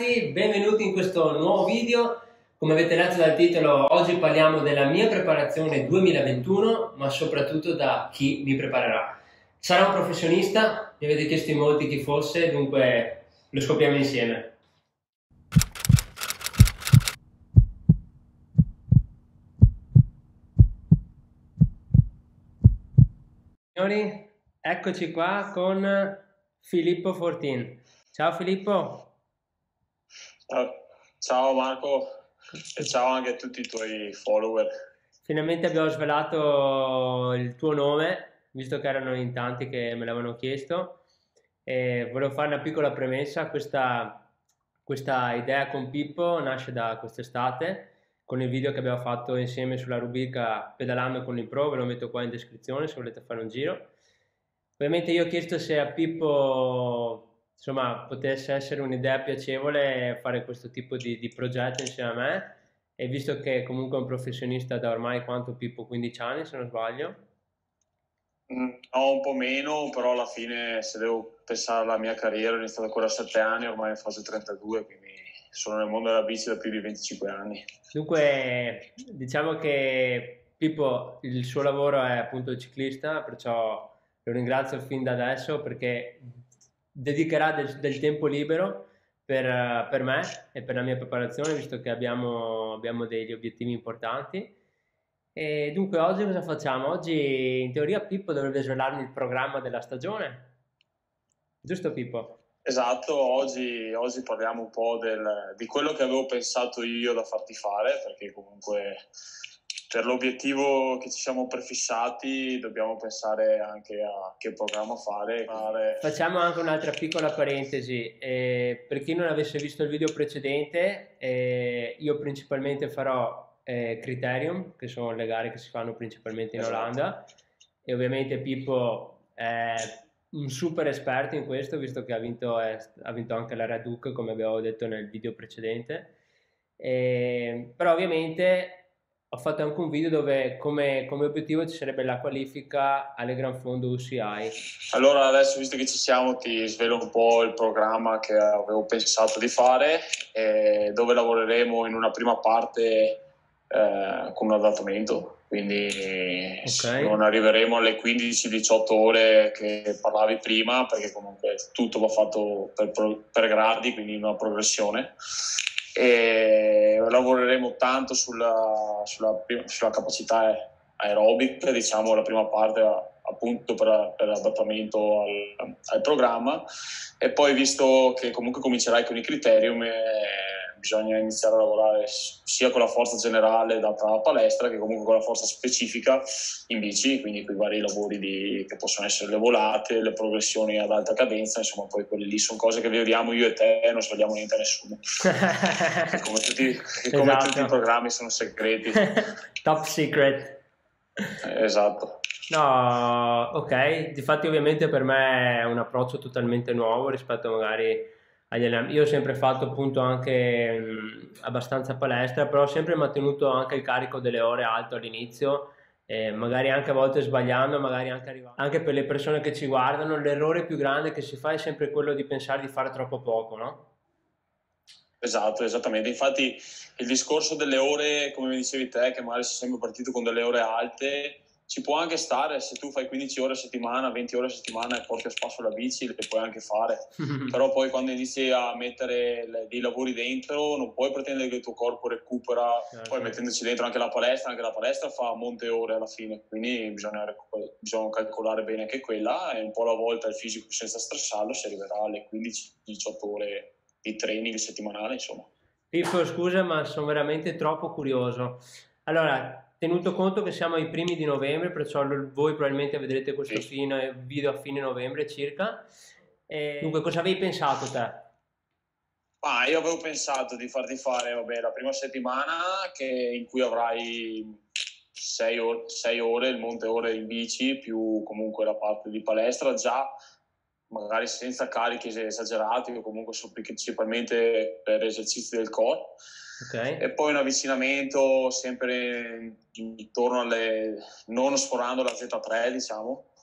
ragazzi, benvenuti in questo nuovo video. Come avete letto dal titolo, oggi parliamo della mia preparazione 2021, ma soprattutto da chi mi preparerà. Sarà un professionista, mi avete chiesto in molti chi fosse, dunque lo scopriamo insieme. Signori, eccoci qua con Filippo Fortin. Ciao Filippo. Ciao Marco e ciao anche a tutti i tuoi follower. Finalmente abbiamo svelato il tuo nome, visto che erano in tanti che me l'avevano chiesto. E volevo fare una piccola premessa. Questa idea con Pippo nasce da quest'estate, con il video che abbiamo fatto insieme sulla rubrica Pedalando con il Pro, ve lo metto qua in descrizione se volete fare un giro. Ovviamente io ho chiesto se a Pippo, insomma, potesse essere un'idea piacevole fare questo tipo di progetto insieme a me, e visto che comunque è un professionista da ormai quanto Pippo, 15 anni se non sbaglio. No, un po' meno, però alla fine se devo pensare alla mia carriera ho iniziato ancora a 7 anni, ormai in fase 32, quindi sono nel mondo della bici da più di 25 anni. Dunque, diciamo che Pippo, il suo lavoro è appunto il ciclista, perciò lo ringrazio fin da adesso perché dedicherà del tempo libero per me e per la mia preparazione, visto che abbiamo degli obiettivi importanti. E dunque oggi cosa facciamo? Oggi in teoria Pippo dovrebbe svelarmi il programma della stagione, giusto Pippo? Esatto, oggi parliamo un po' di quello che avevo pensato io da farti fare, perché comunque per l'obiettivo che ci siamo prefissati dobbiamo pensare anche a che programma fare. Facciamo anche un'altra piccola parentesi. Per chi non avesse visto il video precedente, io principalmente farò Criterium, che sono le gare che si fanno principalmente in Olanda, e ovviamente Pippo è un super esperto in questo, visto che ha vinto anche la Red Hook, come abbiamo detto nel video precedente. Però ovviamente ho fatto anche un video dove come obiettivo ci sarebbe la qualifica alle Gran Fondo UCI. Allora adesso, visto che ci siamo, ti svelo un po' il programma che avevo pensato di fare, dove lavoreremo in una prima parte con un adattamento, quindi non arriveremo alle 15-18 ore che parlavi prima, perché comunque tutto va fatto per gradi, quindi in una progressione. E lavoreremo tanto sulla capacità aerobica, diciamo la prima parte appunto per l'adattamento al programma, e poi visto che comunque comincerai con i criterium bisogna iniziare a lavorare sia con la forza generale data alla palestra che comunque con la forza specifica in bici, quindi con i vari lavori che possono essere le volate, le progressioni ad alta cadenza, insomma poi quelli lì sono cose che vediamo io e te, non svegliamo niente a nessuno. come tutti i programmi sono segreti. Top secret. Esatto. No, ok, difatti ovviamente per me è un approccio totalmente nuovo rispetto magari agli allenamenti. Io ho sempre fatto appunto anche abbastanza palestra, però ho sempre mantenuto anche il carico delle ore alto all'inizio, magari anche a volte sbagliando, magari anche arrivando. Anche per le persone che ci guardano, l'errore più grande che si fa è sempre quello di pensare di fare troppo poco, no? Esatto, esattamente. Infatti il discorso delle ore, come mi dicevi te, che magari sei sempre partito con delle ore alte, ci può anche stare se tu fai 15 ore a settimana, 20 ore a settimana e porti a spasso la bici, le puoi anche fare. Però poi quando inizi a mettere dei lavori dentro non puoi pretendere che il tuo corpo recupera, poi mettendoci dentro anche la palestra fa molte ore alla fine, quindi bisogna calcolare bene anche quella, e un po' alla volta il fisico senza stressarlo si arriverà alle 15-18 ore di training settimanale, insomma. Pippo, scusa, ma sono veramente troppo curioso. Allora, tenuto conto che siamo ai primi di novembre, perciò voi probabilmente vedrete questo video a fine novembre circa. Dunque, cosa avevi pensato te? Io avevo pensato di farti fare la prima settimana in cui avrai 6 ore, il monte ore in bici, più comunque la parte di palestra, già magari senza carichi esagerati o comunque principalmente per esercizi del core. E poi un avvicinamento sempre intorno non sforando la Z3, diciamo,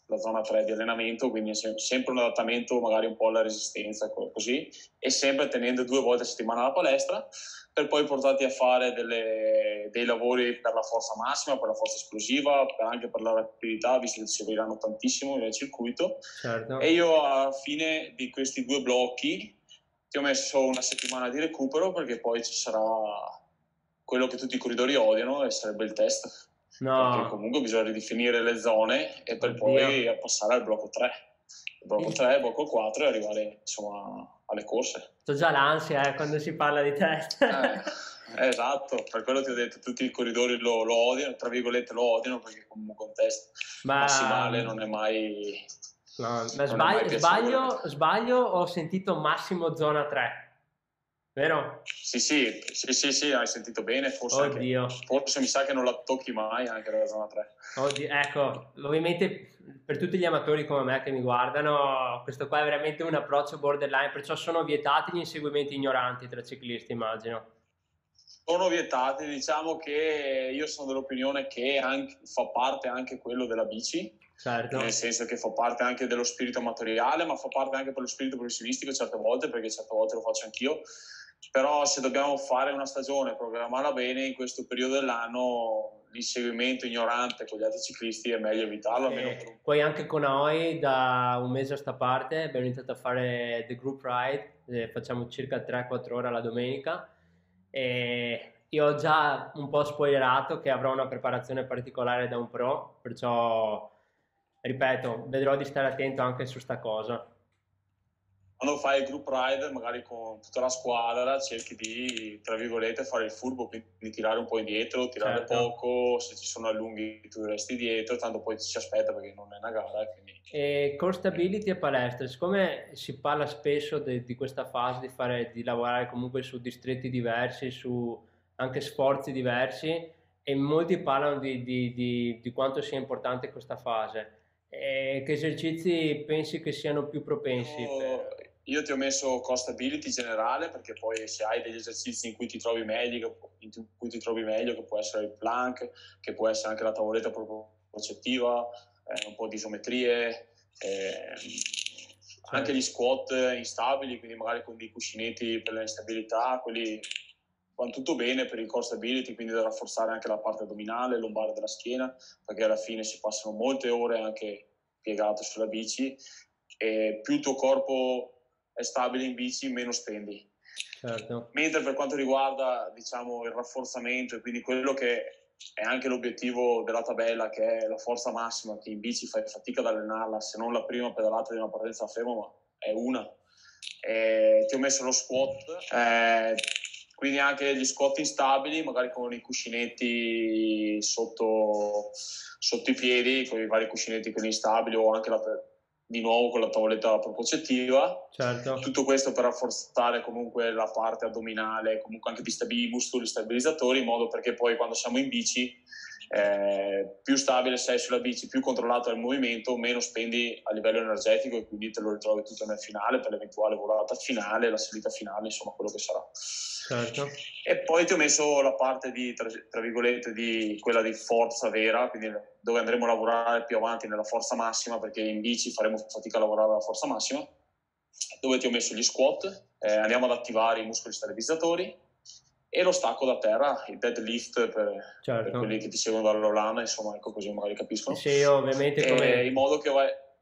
la zona 3 di allenamento, quindi è sempre un adattamento magari un po' alla resistenza, così, e sempre tenendo 2 volte a settimana la palestra, per poi portarti a fare dei lavori per la forza massima, per la forza esplosiva, anche per la rapidità, visto che ci serviranno tantissimo nel circuito. Certo. E io alla fine di questi 2 blocchi ti ho messo una settimana di recupero, perché poi ci sarà quello che tutti i corridori odiano, e sarebbe il test. No. Perché comunque bisogna ridefinire le zone e per poi passare al blocco 3. Il blocco 3, il blocco 4 e arrivare insomma alle corse. C'ho già l'ansia quando si parla di test. Esatto, per quello ti ho detto, tutti i corridori lo odiano, tra virgolette lo odiano, perché comunque un test massimale non è mai... No, ma sbaglio, ho sentito massimo zona 3. Vero? Sì, hai sentito bene, forse mi sa che non la tocchi mai anche la zona 3. Oddio, ecco, ovviamente per tutti gli amatori come me che mi guardano, questo qua è veramente un approccio borderline, perciò sono vietati gli inseguimenti ignoranti tra ciclisti, immagino. Sono vietati, diciamo che io sono dell'opinione che fa parte anche quello della bici, certo. Nel senso che fa parte anche dello spirito amatoriale, ma fa parte anche per lo spirito professionistico certe volte, perché certe volte lo faccio anch'io. Però se dobbiamo fare una stagione, programmarla bene, in questo periodo dell'anno l'inseguimento ignorante con gli altri ciclisti è meglio evitarlo. Poi anche con Aoi da un mese a sta parte abbiamo iniziato a fare The Group Ride, facciamo circa 3-4 ore alla domenica, e io ho già un po' spoilerato che avrò una preparazione particolare da un pro, perciò ripeto, vedrò di stare attento anche su sta cosa. Quando fai il group ride, magari con tutta la squadra, cerchi di, tra virgolette, fare il furbo, quindi tirare un po' indietro, tirare poco, se ci sono allunghi tu resti dietro, tanto poi ci si aspetta perché non è una gara. Quindi... E core stability e palestra, siccome si parla spesso di questa fase di lavorare comunque su distretti diversi, su anche sforzi diversi, e molti parlano di quanto sia importante questa fase. Che esercizi pensi che siano più propensi? Io ti ho messo core stability generale, perché poi se hai degli esercizi in cui ti trovi meglio, che può essere il plank, che può essere anche la tavoletta propriocettiva, un po' di isometrie, anche gli squat instabili, quindi magari con dei cuscinetti per l'instabilità, quelli vanno tutto bene per il core stability, quindi da rafforzare anche la parte addominale, lombare della schiena, perché alla fine si passano molte ore anche piegato sulla bici, e più il tuo corpo è stabile in bici, meno spendi. Certo. Mentre per quanto riguarda, diciamo, il rafforzamento, e quindi quello che è anche l'obiettivo della tabella, che è la forza massima, che in bici fai fatica ad allenarla, se non la prima pedalata di una partenza a fermo, ma è una. Ti ho messo lo squat, quindi anche gli squat instabili, magari con i cuscinetti sotto i piedi, con i vari cuscinetti quelli instabili, o anche di nuovo con la tavoletta propriocettiva. Certo. Tutto questo per rafforzare comunque la parte addominale, comunque anche di muscoli stabilizzatori, in modo perché poi quando siamo in bici, più stabile sei sulla bici, più controllato è il movimento, meno spendi a livello energetico, e quindi te lo ritrovi tutto nel finale, per l'eventuale volata finale, la salita finale, insomma quello che sarà. Certo. E poi ti ho messo la parte di, tra virgolette, di quella di forza vera, quindi dove andremo a lavorare più avanti nella forza massima, perché in bici faremo fatica a lavorare alla forza massima, dove ti ho messo gli squat, andiamo ad attivare i muscoli stabilizzatori, e lo stacco da terra, il deadlift per quelli che ti seguono dall'Olanda, insomma, ecco, così magari capiscono. Sì, ovviamente in modo che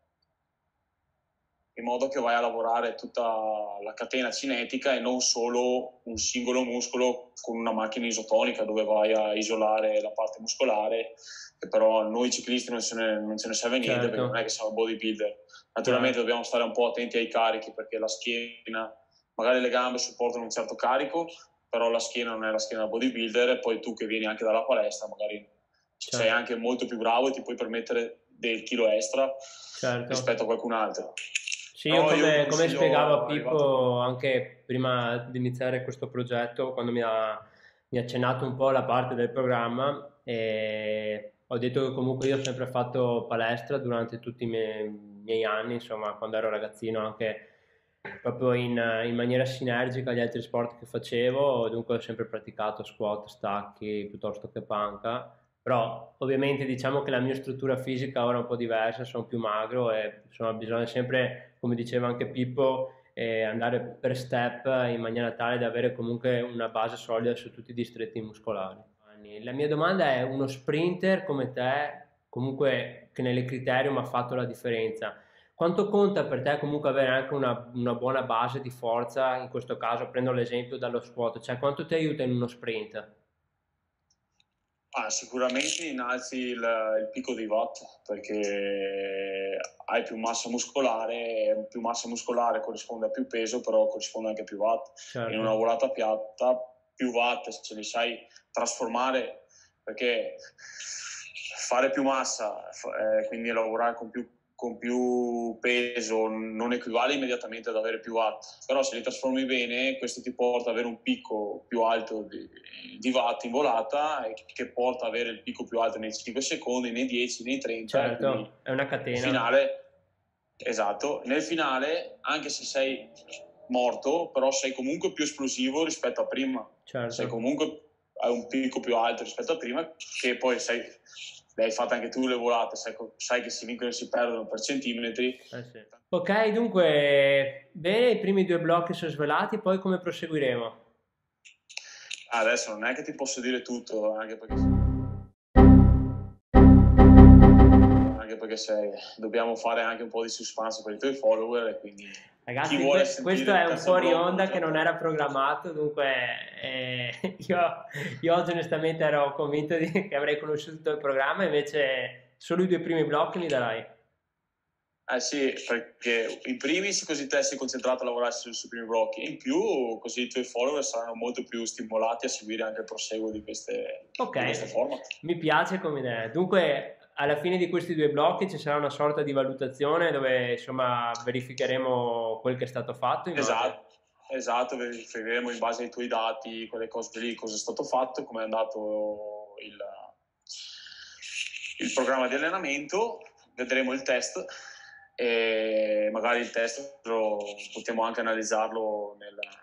vai a lavorare tutta la catena cinetica e non solo un singolo muscolo con una macchina isotonica, dove vai a isolare la parte muscolare, che però a noi ciclisti non ce ne serve niente, perché non è che siamo bodybuilder. Naturalmente dobbiamo stare un po' attenti ai carichi, perché la schiena, magari le gambe supportano un certo carico, però la schiena non è la schiena da bodybuilder, e poi tu che vieni anche dalla palestra magari sei anche molto più bravo e ti puoi permettere del chilo extra rispetto a qualcun altro. Sì, io come spiegavo a Pippo anche prima di iniziare questo progetto, quando mi ha accennato un po' la parte del programma, e ho detto che comunque io ho sempre fatto palestra durante tutti i miei anni, insomma, quando ero ragazzino, anche proprio in maniera sinergica agli altri sport che facevo, dunque ho sempre praticato squat, stacchi piuttosto che panca, Però ovviamente diciamo che la mia struttura fisica ora è un po' diversa, sono più magro e insomma bisogna sempre, come diceva anche Pippo, andare per step in maniera tale da avere comunque una base solida su tutti i distretti muscolari. La mia domanda è: uno sprinter come te, comunque che nell'Criterium ha fatto la differenza, quanto conta per te comunque avere anche una buona base di forza? In questo caso prendo l'esempio dallo squat, cioè quanto ti aiuta in uno sprint? Sicuramente innalzi il picco dei watt perché hai più massa muscolare corrisponde a più peso, però corrisponde anche a più watt. In una Certo, volata piatta, più watt se li sai trasformare, perché fare più massa, quindi lavorare con più peso non equivale immediatamente ad avere più watt, però se li trasformi bene questo ti porta ad avere un picco più alto di watt in volata, e che porta ad avere il picco più alto nei 5 secondi, nei 10, nei 30, e quindi certo, è una nel catena. finale, esatto, nel finale anche se sei morto però sei comunque più esplosivo rispetto a prima, sei Certo. comunque hai un picco più alto rispetto a prima, che poi le hai fatte anche tu le volate, sai che si vincono e si perdono per centimetri. Sì. Ok, dunque, bene, i primi due blocchi sono svelati, poi come proseguiremo? Adesso non è che ti posso dire tutto, anche perché dobbiamo fare anche un po' di suspense per i tuoi follower, e quindi chi Ragazzi, vuole questo sentire il è un terzo fuori blocco onda te che lo non trovo. era programmato, dunque io oggi onestamente ero convinto che avrei conosciuto tutto il programma, invece solo i due primi blocchi mi darai. Eh sì, perché in primis così te sei concentrato a lavorare sui primi blocchi, e in più così i tuoi follower saranno molto più stimolati a seguire anche il proseguo di queste Ok, format. mi piace come idea. Dunque, alla fine di questi due blocchi ci sarà una sorta di valutazione dove insomma verificheremo quel che è stato fatto, immagino. Esatto, verificheremo in base ai tuoi dati, quelle cose lì, cosa è stato fatto, come è andato il programma di allenamento, vedremo il test, e magari il test potremo anche analizzarlo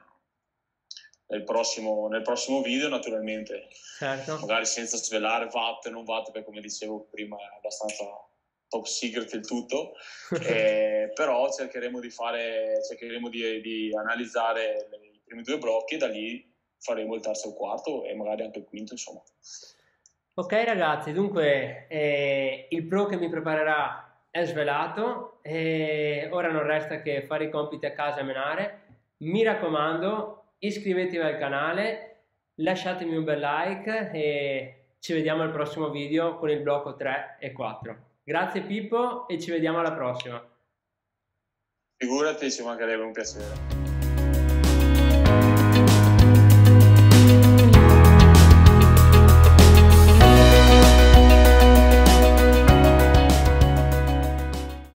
nel prossimo video, naturalmente, Certo. magari senza svelare watt e non watt, perché come dicevo prima è abbastanza top secret il tutto, però cercheremo di analizzare i primi due blocchi, e da lì faremo il terzo e il quarto e magari anche il quinto, insomma. Ok ragazzi, dunque il pro che mi preparerà è svelato e ora non resta che fare i compiti a casa e menare. Mi raccomando, iscrivetevi al canale, lasciatemi un bel like e ci vediamo al prossimo video con il blocco 3 e 4. Grazie Pippo e ci vediamo alla prossima. Figurati, ci mancherebbe, un piacere.